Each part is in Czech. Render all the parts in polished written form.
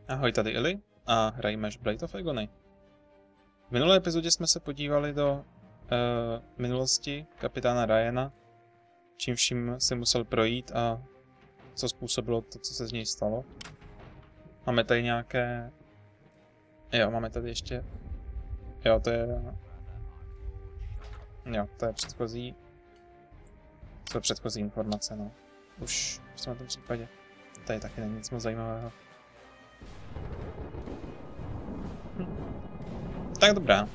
Ahoj, tady Eli a hrajeme Blade of Agony. V minulé epizodě jsme se podívali do minulosti kapitána Ryana, čím vším se musel projít a co způsobilo to, co se z něj stalo. Máme tady nějaké... Jo, máme tady ještě... Jo, to je... Jo, to je předchozí... To je předchozí informace, no. Už jsme v tom případě. Tady taky není nic moc zajímavého. Tak dobrá.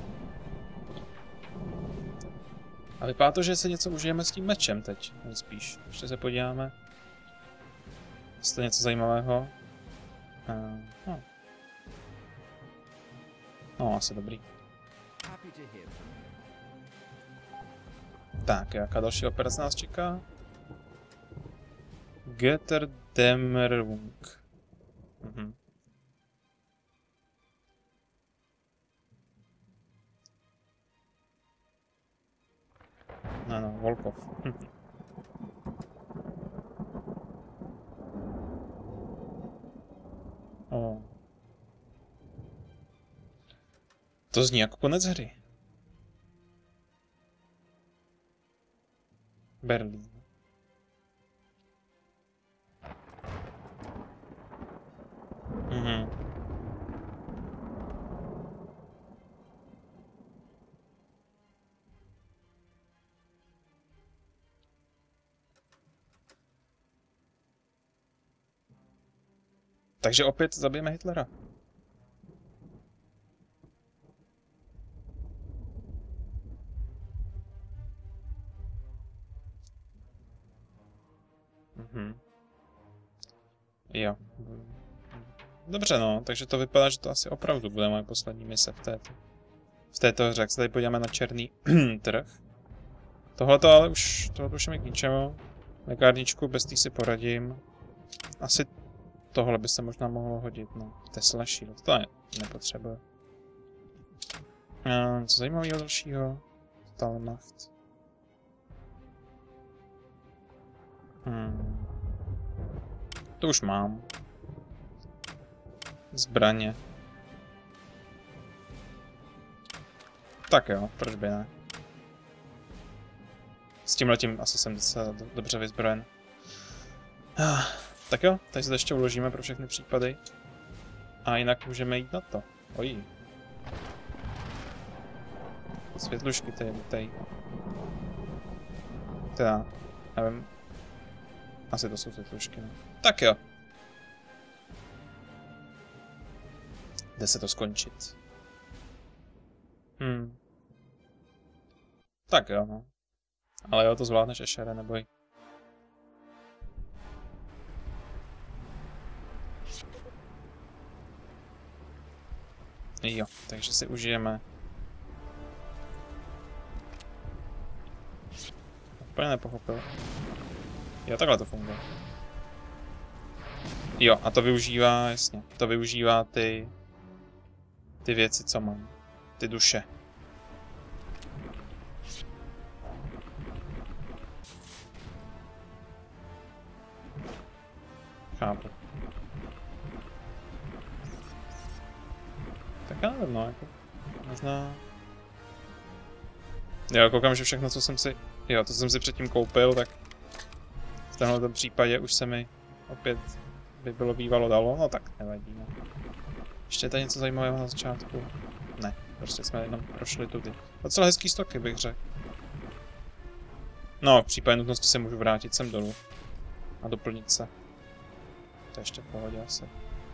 A vypadá to, že se něco užijeme s tím mečem teď, nejspíš. Ještě se podíváme. Jestli něco zajímavého. No, asi dobrý. Tak, jaká další operace nás čeká? Götterdämmerung. No, Volkov. O. To zní jako konec hry. Berlín. Takže opět zabijeme Hitlera. Jo. Dobře, no, takže to vypadá, že to asi opravdu bude moje poslední mise v této hře. Jak se tady podíváme na černý trh. Tohleto ale už je mi k ničemu. Lékárničku, bez té si poradím. Asi tohle by se možná mohlo hodit, no. Tesla Shield, to nepotřebuje. Co zajímavého dalšího? Talmacht. To už mám. Zbraně. Tak jo, proč by ne? S tímhletím asi jsem docela dobře vyzbrojen. Tak jo, tady se to ještě uložíme pro všechny případy. A jinak můžeme jít na to. Ojí. Světlušky tady vítají. Teda, nevím. Asi to jsou světlušky, no. Tak jo. Jde se to skončit. Tak jo, no. Ale jo, to zvládneš, Eshere, neboj. Jo, takže si užijeme. Úplně nepochopil. Jo, takhle to funguje. Jo, a to využívá, jasně, to využívá ty věci, co mám. Ty duše. Chápu. Tak já nevím, no, jako, možná... Jo, koukám, že všechno, co jsem si... Jo, to jsem si předtím koupil, tak... V tomhle případě už se mi opět by bylo bývalo dalo, no tak nevadí, no. Ještě je tady něco zajímavého na začátku? Ne, prostě jsme jenom prošli tudy. Docela hezký stoky, bych řekl. No, v případě nutnosti se můžu vrátit sem dolů. A doplnit se. To ještě v pohodě asi.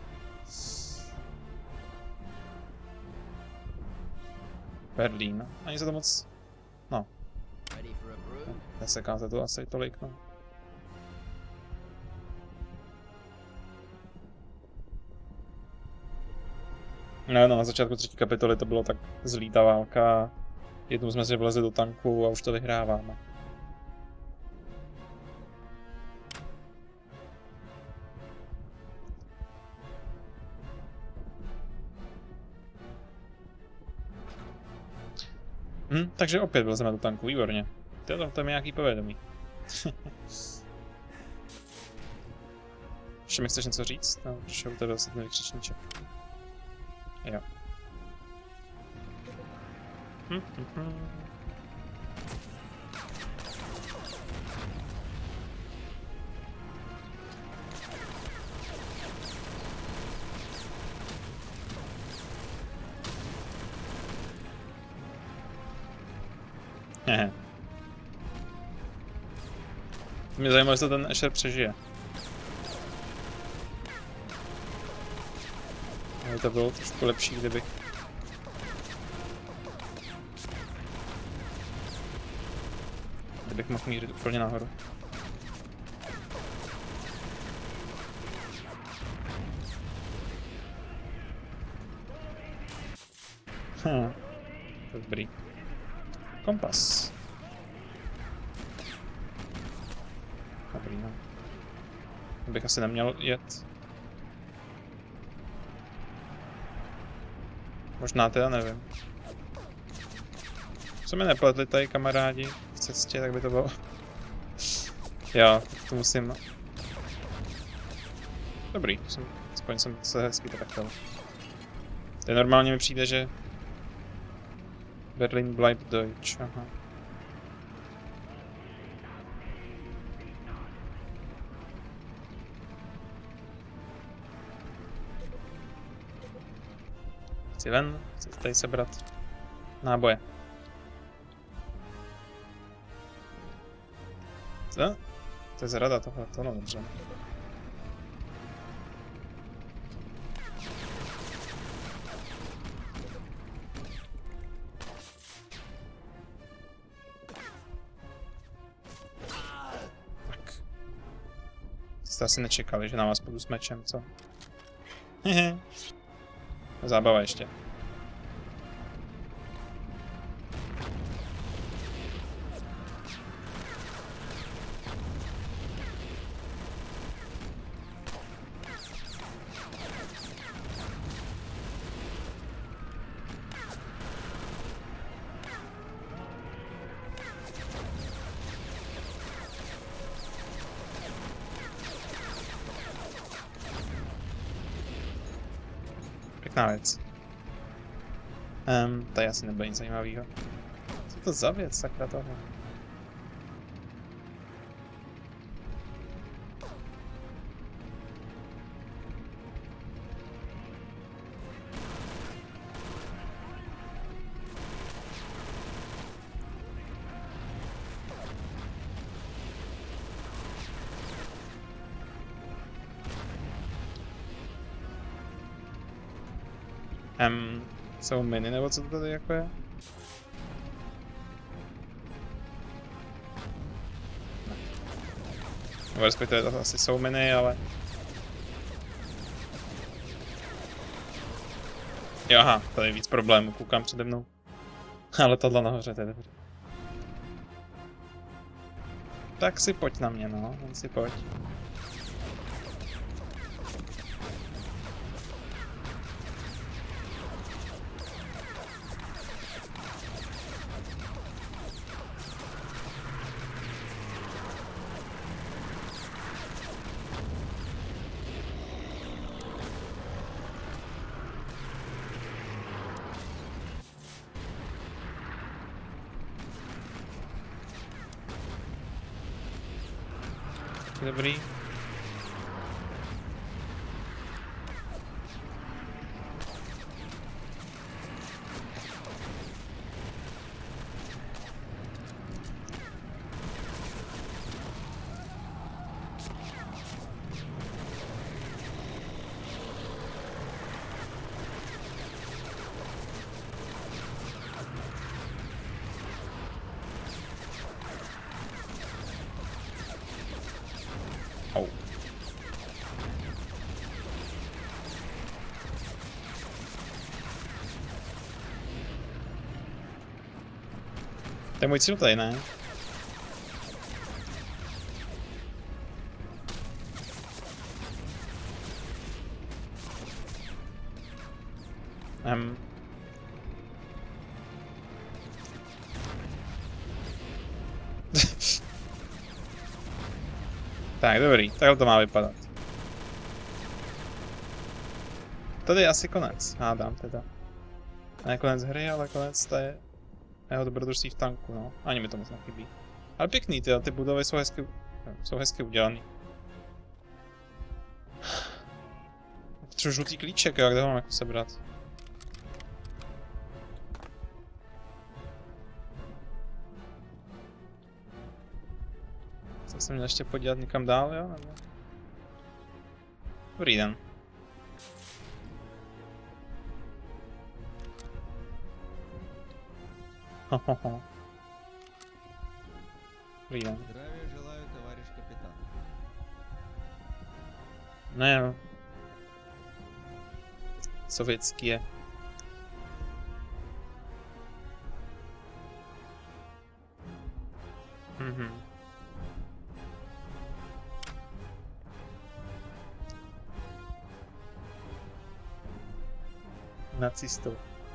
Berlín. Ani se to moc... No. Neseká se to asi tolik, no. No, na začátku třetí kapitoly to bylo tak zlý ta válka. Jednou jsme si vlezli do tanku a už to vyhráváme. Takže opět vlezeme do tanku, výborně. To je mi nějaký povědomí. Ještě mi chceš něco říct? No, přišel u tebe zase ten vykřičníček. Jo. Hehe. Mě zajímalo, jestli ten Asher přežije. Ale to bylo trošku lepší, kdybych... mohl mířit úplně nahoru. Dobrý. Kompas. Dobrý, no. Bych asi neměl jet. Možná teda nevím. Co mi nepletli tady kamarádi v cestě, tak by to bylo... Jo, to musím... Dobrý, aspoň jsem se hezky trefil. Teď normálně mi přijde, že... Berlin bleibt Deutsch, aha. Chci ven, chci tady sebrat náboje. Co? To je zrada tohle, to no dobře. Tak. Jste asi nečekali, že na vás půjdu s mečem, co? Hehe. Zábava ještě. Pěkná věc. Tady asi nebude nic zajímavého. Co to za věc, sakra tohle? Jsou miny, nebo co to tady jako je? Ne. Nebo respektive to asi jsou miny, ale... Jo, aha, tady je víc problémů, koukám přede mnou. Ale tohle nahoře, to je dobře. Tak si pojď na mě, no, jen si pojď. Dobrý. Au. To je můj cíl tady, ne? Tak, dobrý, takhle to má vypadat. Tady je asi konec, hádám teda. Ne konec hry, ale konec té jeho dobrodružství v tanku, no. Ani mi to moc nechybí. Ale pěkný, ty budovy jsou hezky udělaný. Potřebuji žlutý klíček, jo, kde ho mám jako sebrat? Co jsem měl ještě podívat někam dál, jo? Nebo... Dobrý den. Ho. Dobrý den. Здравия желаю, товарищ капитан. Ne, jo. Sovětský je. Nacistou.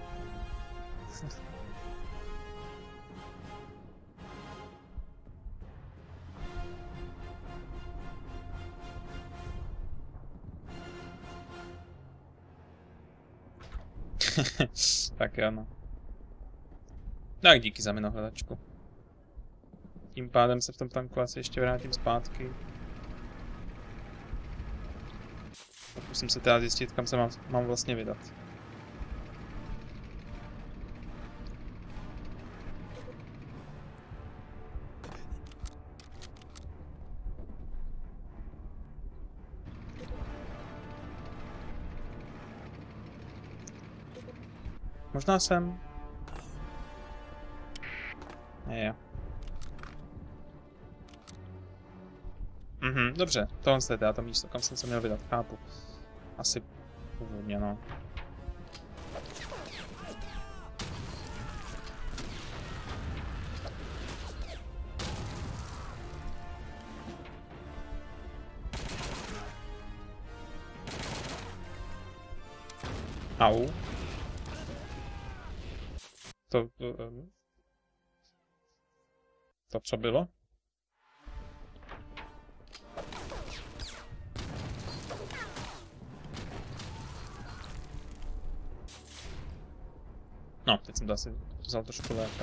Tak jo, no. Tak díky za minohledačku. Tím pádem se v tom tanku asi ještě vrátím zpátky. Pokusím se teda zjistit, kam se mám vlastně vydat. Možná jsem... Je. Dobře, tohle je teda to místo, kam jsem se měl vydat, chápu. Asi původně, no. Au. To co bylo? No, teď jsem to asi vzal trošku lépe.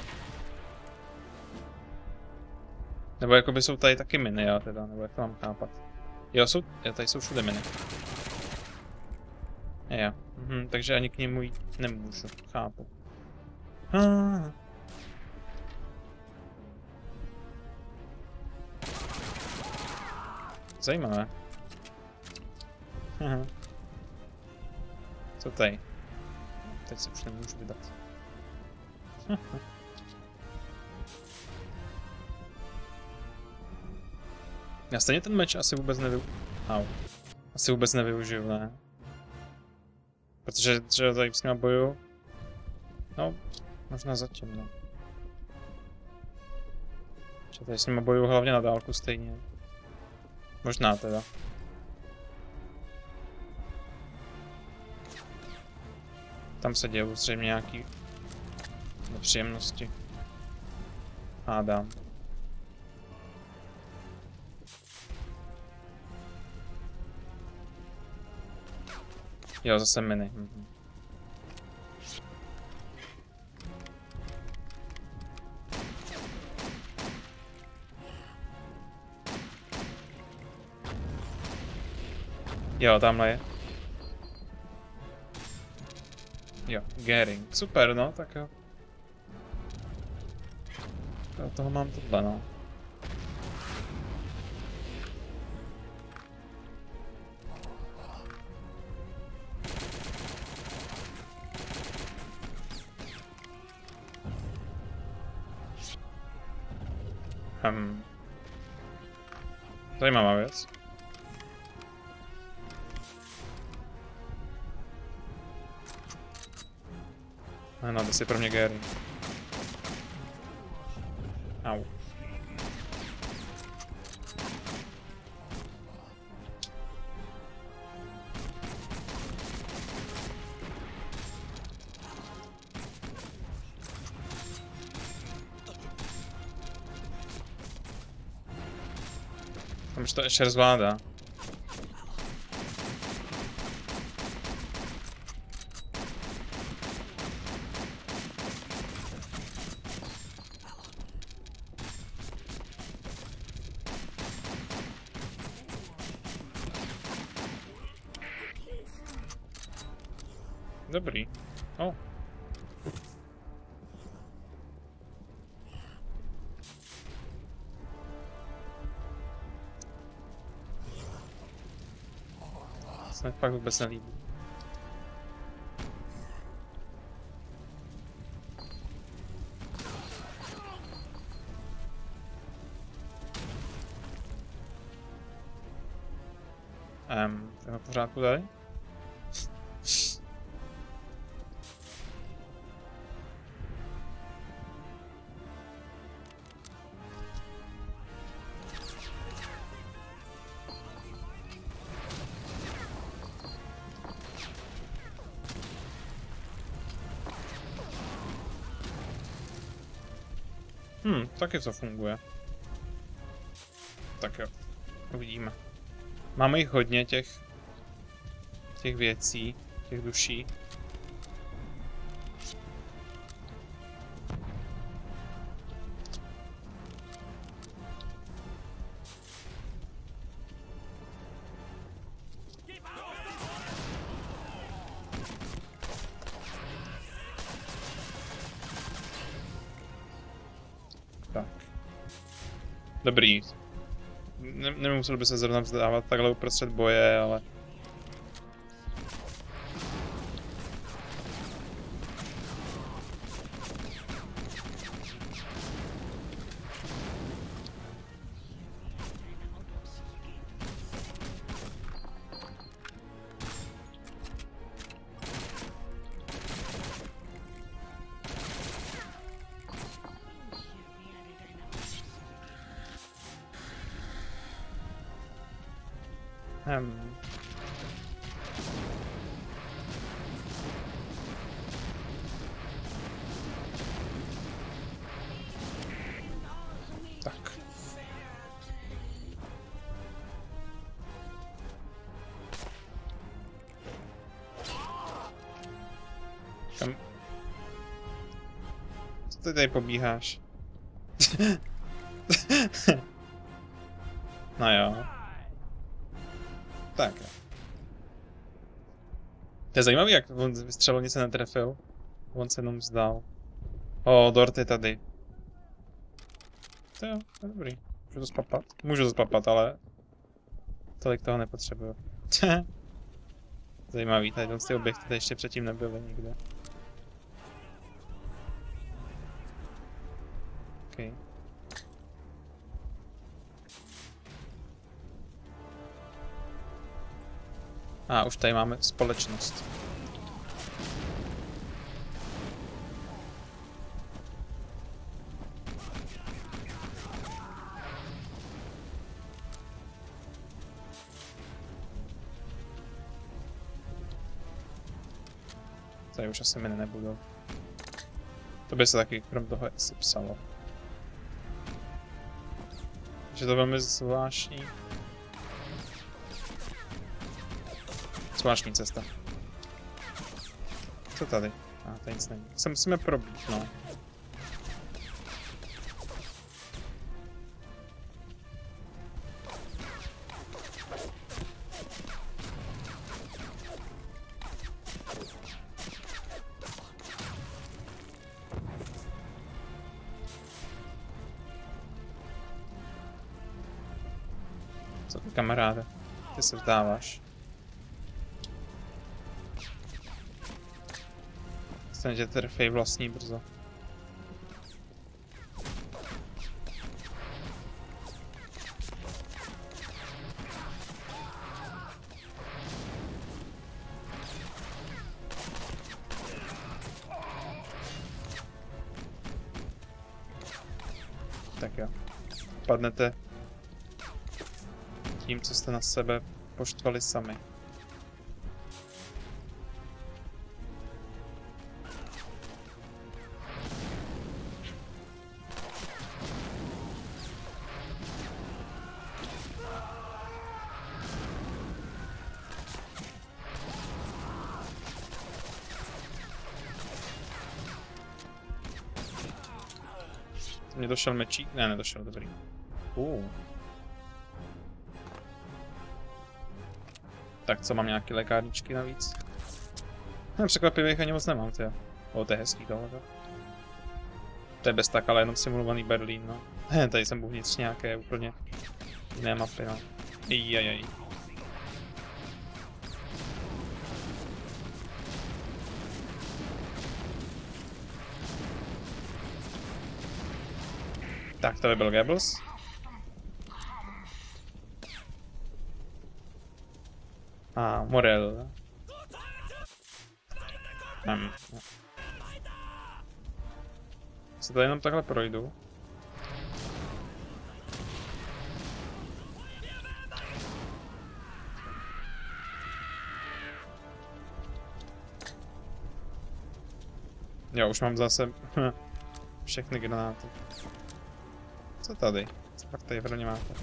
Nebo jakoby jsou tady taky miny, jo, teda, nebo jak to mám chápat. Jo, tady jsou všude miny. Jo, takže ani k němu jít nemůžu, chápu. Zajímavé. Co tady? Teď se už nemůžu vydat. Já stejně ten meč asi vůbec Asi vůbec nevyužiju, ne? Protože tady s nima bojuju. No, možná zatím, no. Že tady s nima bojuju hlavně na dálku stejně. Možná teda. Tam se dějou zřejmě nějaký nepříjemnosti. Hádám. Jo, zase miny. Jo, tamhle je. Jo, Gering. Super, no, tak jo. Já toho mám tohle, no. Zajímavá věc. No, to si pro mě Gary. Au. Tam už to ještě zvládá. Dobrý. O. To se mi fakt vůbec nelíbí. Jdeme v pořádku tady? Taky to funguje. Tak jo, uvidíme. Máme jich hodně, těch věcí, těch duší. Tak. Dobrý. Nemusel by se zrovna vzdávat takhle uprostřed boje, ale... Tak. Kam? Co ty tady pobíháš? No jo. Tak. To je zajímavý, jak on vystřelil, nic se netrefil. On se jenom vzdal. O, Dort je tady. To jo, to je dobrý. Můžu to spapat? Můžu to spapat, ale... Tolik toho nepotřebuju. Zajímavý, tady ty objekty tady ještě předtím nebyly nikde. Okay. A už tady máme společnost. Tady už asi miny nebudou. To by se taky krom toho asi psalo. Takže to je velmi zvláštní. Zvláštní cesta. Co tady? Tady nic není. Se musíme probít, no. Co ty, kamaráde? Ty se vzdáváš. Myslím, že trfej vlastní brzo. Tak jo. Padnete tím, co jste na sebe poštvali sami. Mně došel mečík? Ne, nedošel, dobrý. Tak co, mám nějaké lékárničky navíc? Překvapivě jich ani moc nemám, tyjo. O, to je hezký tohle. To je bez tak, ale jenom simulovaný Berlín, no. Tady jsem uvnitř nějaké úplně jiné mapy, no. Jajaj. Tak, to by byl Goebbels. A Morel. Se tady jenom takhle projdu. Jo, už mám zase všechny granáty. Co tady? Co pak tady pro ně máte?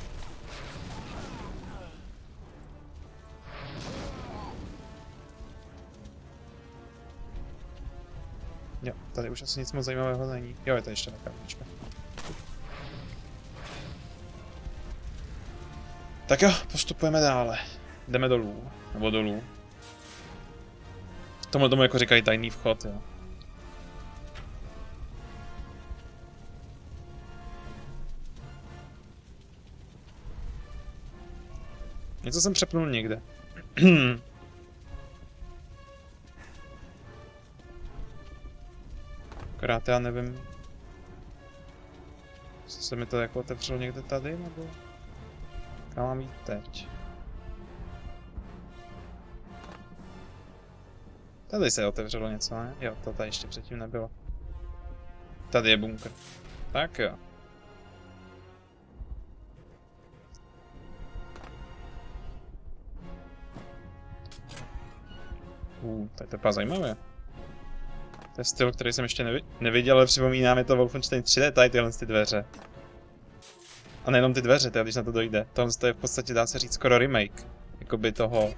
Jo, tady už asi nic moc zajímavého není. Jo, je to ještě taková kartička. Tak jo, postupujeme dále. Jdeme dolů. Nebo dolů. Tohle tomu jako říkají tajný vchod, jo. Něco jsem přepnul někde. Akorát já nevím, jestli se mi to jako otevřelo někde tady, nebo kam mám jít teď. Tady se otevřelo něco, ne? Jo, to tady ještě předtím nebylo. Tady je bunkr. Tak jo. To je to zajímavé. To je styl, který jsem ještě neviděl, ale připomíná mi to Wolfenstein 3D, tady tyhle ty dveře. A nejenom ty dveře, teda, když na to dojde. Tohle je v podstatě, dá se říct, skoro remake. Jakoby toho...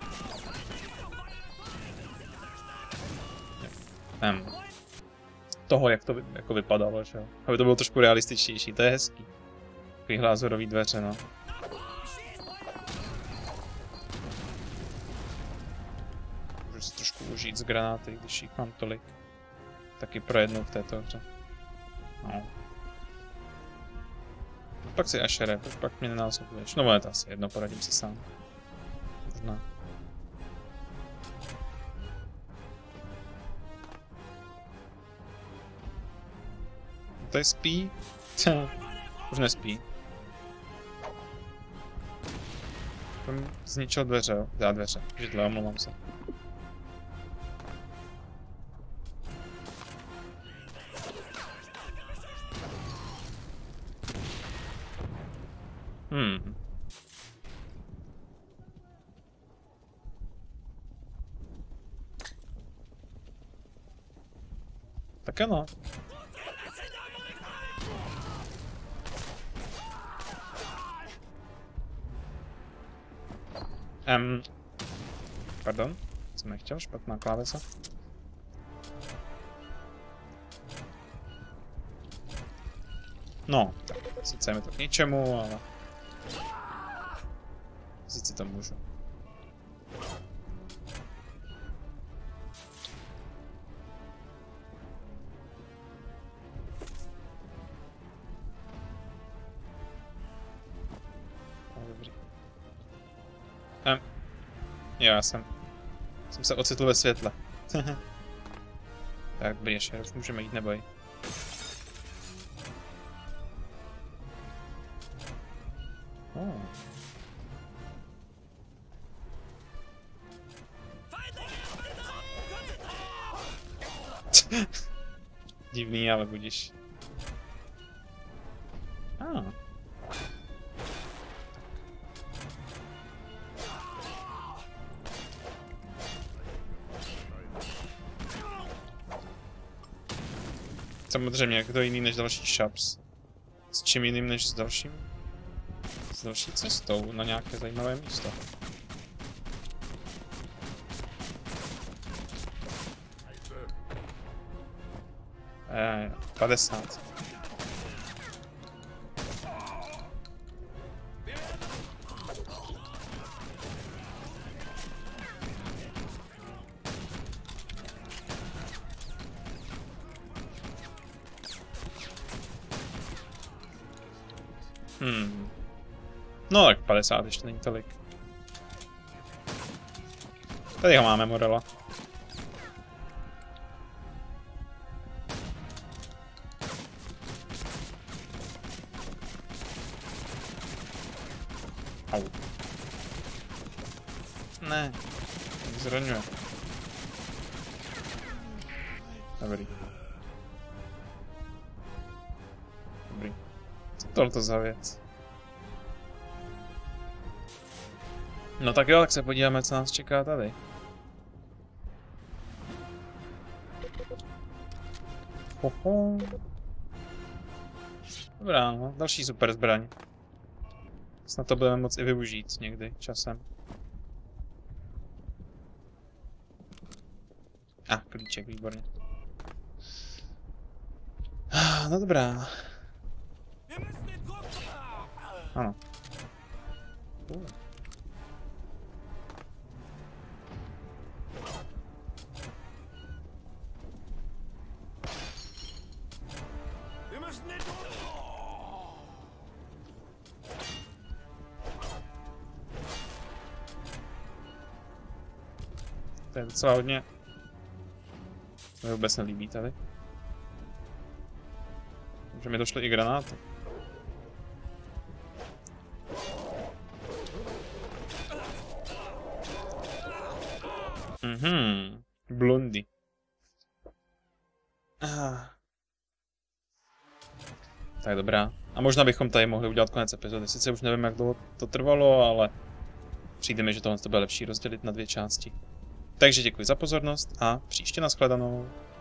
toho, jak to jako vypadalo, že jo. Aby to bylo trošku realističtější, to je hezký. Takový glázorový dveře, no. Můžu si trošku užít z granáty, když jich mám tolik. Taky pro jednou v této hře. No. Pak si Ashere, pak mě nenásobuješ. No, je to asi jedno, poradím si sám. Možná. Tady spí? Už nespí. Jsem zničil dveře, jo? Dá dveře. Židle, omlouvám se. Tak ano. Pardon, jsem nechtěl, špatná klávesa. No, tak sice je mi to k ničemu, ale... Sice to můžu. Dobrý. Jo, já jsem se ocitl ve světle. Tak, běž, už můžeme jít, neboj. Divný, ale budíš. Samozřejmě, jak to jiný než další shops. S čím jiným než s dalším? S další cestou na nějaké zajímavé místo. 50. No tak 50 ještě není tolik. Tady ho máme, Morela. Au. Ne. Zraňuje. Dobrý. Dobrý. Co tohle za věc? No tak jo, tak se podíváme, co nás čeká tady. Hoho. Dobrá, no, další super zbraň. Snad to budeme moct i využít někdy časem. Klíček, výborně. No dobrá. Ano. To je docela hodně. To mi vůbec nelíbí tady. Že mi došly i granáty. Blondy. Tak dobrá. A možná bychom tady mohli udělat konec epizody. Sice už nevím, jak dlouho to trvalo, ale přijde mi, že tohle to bude lepší rozdělit na 2 části. Takže děkuji za pozornost a příště nashledanou.